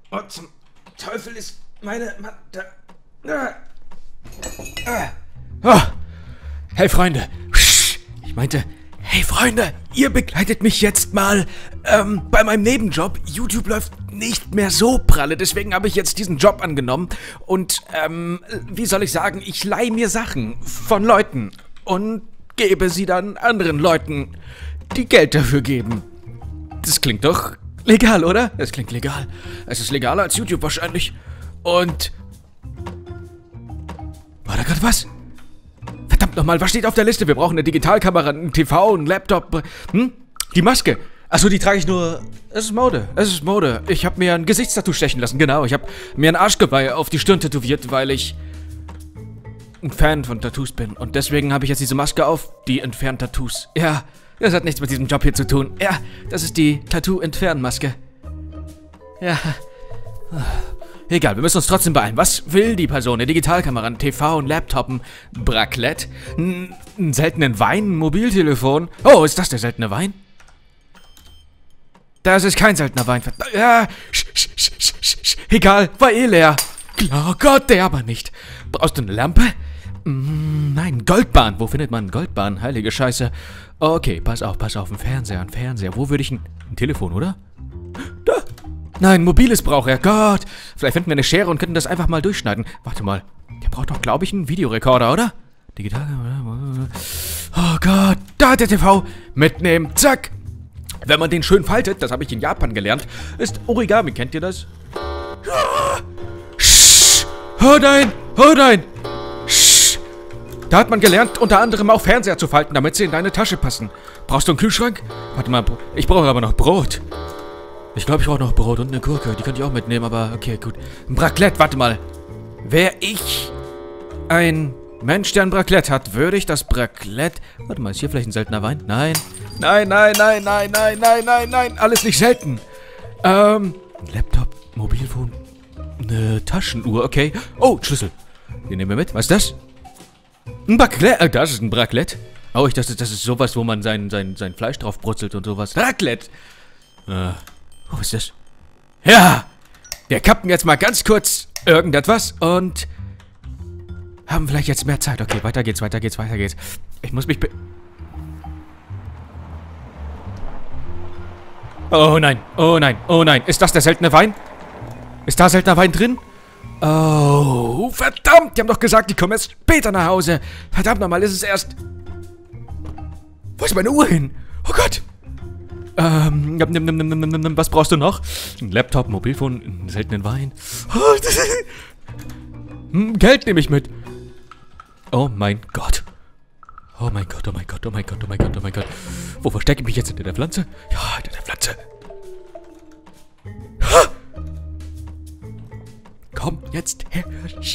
Oh, zum Teufel ist meine... Oh. Hey, Freunde. Ich meinte, hey, Freunde, ihr begleitet mich jetzt mal bei meinem Nebenjob. YouTube läuft nicht mehr so pralle, deswegen habe ich jetzt diesen Job angenommen. Und, wie soll ich sagen, ich leihe mir Sachen von Leuten und gebe sie dann anderen Leuten, die Geld dafür geben. Das klingt doch legal, oder? Es klingt legal. Es ist legaler als YouTube wahrscheinlich. Und... War da gerade was? Verdammt nochmal, was steht auf der Liste? Wir brauchen eine Digitalkamera, einen TV, einen Laptop. Die Maske. Achso, die trage ich nur... Es ist Mode. Es ist Mode. Ich habe mir ein Gesichtstattoo stechen lassen, genau. Ich habe mir ein Arschgeweih auf die Stirn tätowiert, weil ich ein Fan von Tattoos bin. Und deswegen habe ich jetzt diese Maske auf, die entfernt Tattoos. Ja, das hat nichts mit diesem Job hier zu tun. Ja, das ist die Tattoo-Entfernmaske. Ja. Egal, wir müssen uns trotzdem beeilen. Was will die Person? Eine Digitalkamera, ein TV, ein Laptop, ein Bracklett, einen seltenen Wein, ein Mobiltelefon. Oh, ist das der seltene Wein? Das ist kein seltener Wein. Ja, egal, war eh leer. Oh Gott, der aber nicht. Brauchst du eine Lampe? Nein, Goldbahn. Wo findet man Goldbahn? Heilige Scheiße. Okay, pass auf, ein Fernseher. Wo würde ich ein Telefon, oder? Da. Nein, mobiles braucht er. Gott. Vielleicht finden wir eine Schere und könnten das einfach mal durchschneiden. Warte mal. Der braucht doch, glaube ich, einen Videorekorder, oder? Digital. Oh Gott. Da hat der TV. Mitnehmen. Zack. Wenn man den schön faltet, das habe ich in Japan gelernt, ist Origami. Kennt ihr das? Oh nein. Oh nein. Da hat man gelernt, unter anderem auch Fernseher zu falten, damit sie in deine Tasche passen. Brauchst du einen Kühlschrank? Warte mal, ich brauche aber noch Brot. Ich glaube, ich brauche noch Brot und eine Gurke. Die könnte ich auch mitnehmen, aber okay, gut. Ein Braclette, warte mal. Wäre ich ein Mensch, der ein Braclette hat, würde ich das Braclette... Warte mal, ist hier vielleicht ein seltener Wein? Nein. Nein. Alles nicht selten. Ein Laptop, Mobilfon, eine Taschenuhr, okay. Oh, Schlüssel. Den nehmen wir mit. Was ist das? Ein Braclette. Das ist ein Braclette. Oh, das ist sowas, wo man sein Fleisch drauf brutzelt und sowas. Raclette. Was ist das? Ja! Wir kappen jetzt mal ganz kurz irgendetwas und haben vielleicht jetzt mehr Zeit. Okay, weiter geht's. Ich muss mich Oh nein. Ist das der seltene Wein? Ist da seltener Wein drin? Oh, verdammt! Die haben doch gesagt, die kommen erst später nach Hause. Verdammt nochmal, ist es erst... Wo ist meine Uhr hin? Oh Gott! Was brauchst du noch? Ein Laptop, ein Mobilfon, einen seltenen Wein. Geld nehme ich mit. Oh mein Gott. Oh mein Gott. Wo verstecke ich mich jetzt? Hinter der Pflanze? Ja, hinter der Pflanze. Komm, jetzt her.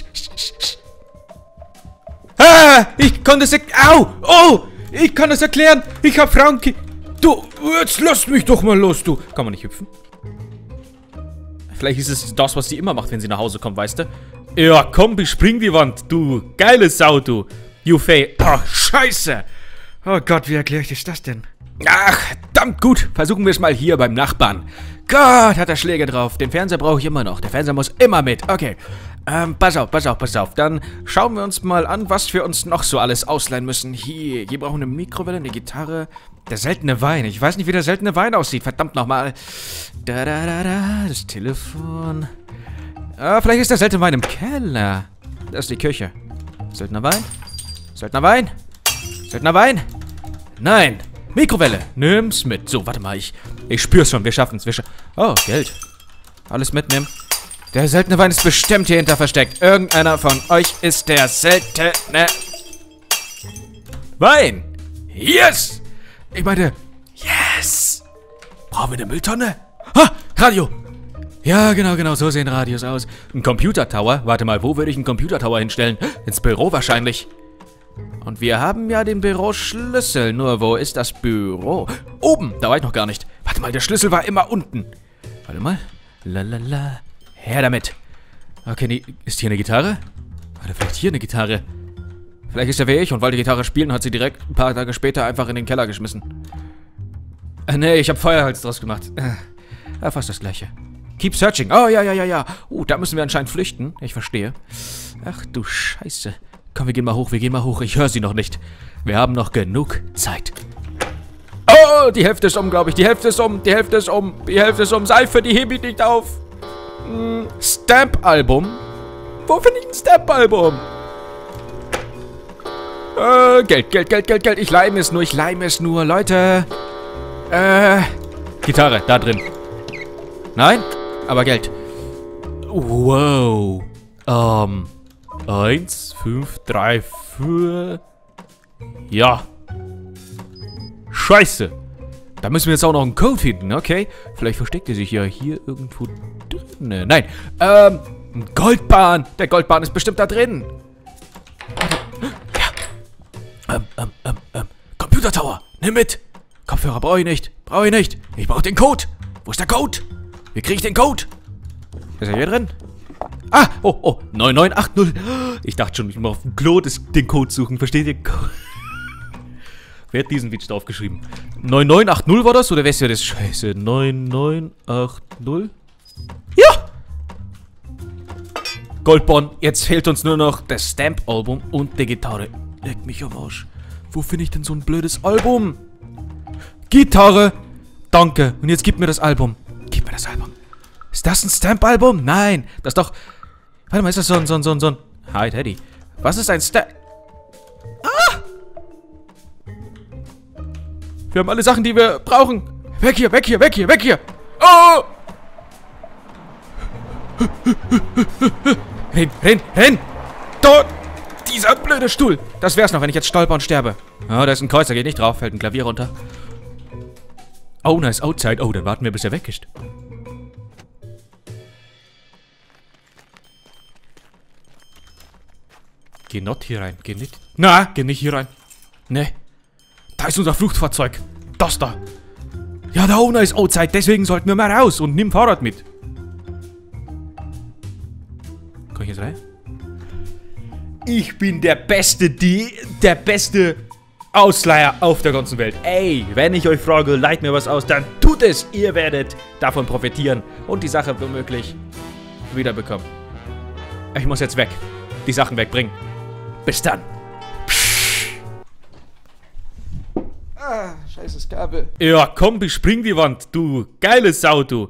Ich konnte es... Au! Oh! Ich kann es erklären. Ich hab Frauen... Du, jetzt lass mich doch mal los, du. Kann man nicht hüpfen? Vielleicht ist es das, was sie immer macht, wenn sie nach Hause kommt, weißt du? Ja, komm, bespring die Wand, du. Geile Sau, du. You Fay. Oh, scheiße. Oh Gott, wie erkläre ich dir das denn? Ach, verdammt gut. Versuchen wir es mal hier beim Nachbarn. Gott, hat er Schläge drauf. Den Fernseher brauche ich immer noch. Der Fernseher muss immer mit. Okay. Pass auf. Dann schauen wir uns mal an, was wir uns noch so alles ausleihen müssen. Hier brauchen wir eine Mikrowelle, eine Gitarre. Der seltene Wein. Ich weiß nicht, wie der seltene Wein aussieht. Verdammt nochmal. Das Telefon. Vielleicht ist der seltene Wein im Keller. Das ist die Küche. Seltener Wein? Nein. Mikrowelle. Nimm's mit. So, warte mal. Ich spür's schon. Wir schaffen's. Oh, Geld. Alles mitnehmen. Der seltene Wein ist bestimmt hier hinter versteckt. Irgendeiner von euch ist der seltene Wein. Yes! Ich meine, yes! Brauchen wir eine Mülltonne? Radio! Ja, genau, so sehen Radios aus. Ein Computertower? Warte mal, wo würde ich einen Computertower hinstellen? Ins Büro wahrscheinlich. Und wir haben ja den Büroschlüssel. Nur, wo ist das Büro? Oben! Da war ich noch gar nicht. Warte mal, der Schlüssel war immer unten. Warte mal. Lalala. Her damit. Okay, ist hier eine Gitarre? Oder vielleicht hier eine Gitarre? Vielleicht ist er wie ich und wollte Gitarre spielen und hat sie direkt ein paar Tage später einfach in den Keller geschmissen. Nee, ich habe Feuerholz draus gemacht. Fast das gleiche. Keep searching. Oh, ja. Da müssen wir anscheinend flüchten. Ich verstehe. Ach du Scheiße. Komm, wir gehen mal hoch. Ich höre sie noch nicht. Wir haben noch genug Zeit. Oh, die Hälfte ist um, glaube ich. Die Hälfte ist um. Seife, die hebe ich nicht auf. Stamp-Album. Wo finde ich ein Stamp-Album? Geld. Ich leime es nur. Leute. Gitarre, da drin. Nein? Aber Geld. Wow. 1, 5, 3, 4. Ja. Scheiße. Da müssen wir jetzt auch noch einen Code finden, okay? Vielleicht versteckt er sich ja hier irgendwo drin. Nein. Ein Goldbahn. Der Goldbahn ist bestimmt da drin. Ja. Computer Tower. Nimm mit. Kopfhörer brauche ich nicht. Ich brauche den Code. Wo ist der Code? Wie kriege ich den Code? Ist er hier drin? Ah, 9980. Ich dachte schon, ich muss auf dem Klo den Code suchen. Versteht ihr? Wer hat diesen Witz draufgeschrieben? 9980 war das? Oder wer ist ja das? Scheiße. 9980. Ja! Goldborn, jetzt fehlt uns nur noch das Stamp-Album und die Gitarre. Leck mich am Arsch. Wo finde ich denn so ein blödes Album? Gitarre! Danke. Und jetzt gib mir das Album. Ist das ein Stamp-Album? Nein. Das ist doch... Warte mal, ist das so ein... Hi, Teddy. Was ist ein Stamp... Ah! Wir haben alle Sachen, die wir brauchen. Weg hier. Oh! Renn! Dort! Dieser blöde Stuhl. Das wär's noch, wenn ich jetzt stolper und sterbe. Oh, da ist ein Kreuz, da geht nicht drauf. Fällt ein Klavier runter. Oh, nice outside. Oh, dann warten wir, bis er weg ist. Geh nicht hier rein. Geh nicht hier rein. Ne. Da ist unser Fluchtfahrzeug. Das da. Ja, da oben ist outside. Deswegen sollten wir mal raus und nimm Fahrrad mit. Komm ich jetzt rein? Ich bin der beste Ausleiher auf der ganzen Welt. Ey, wenn ich euch frage, leiht mir was aus, dann tut es. Ihr werdet davon profitieren und die Sache womöglich wiederbekommen. Ich muss jetzt weg. Die Sachen wegbringen. Bis dann. Ah, scheißes Kabel. Ja, komm, bespring die Wand, du geile Sau, du.